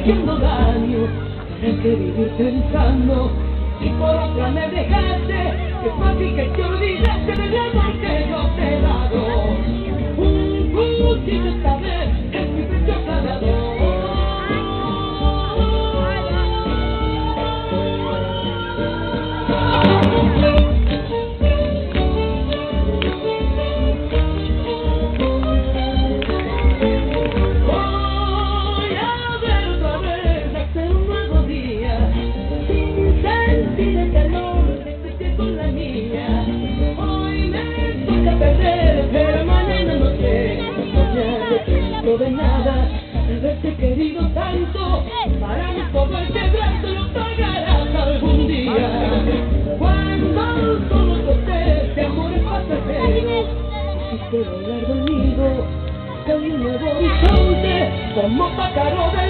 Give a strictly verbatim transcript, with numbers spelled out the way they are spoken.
haciendo daño. ¿Para qué vivir pensando? Si por otra me dejaste, que fácil que te olvidaste del amor que yo te he dado. Un cuchillo esta vez es mi pecho clavado. De nada, haberte querido tanto, para no poder quebrarte lo pagarás algún día. Cuando solo toqué de amores pasajeros, hiciste volar conmigo, soy un nuevo horizonte, como pájaro de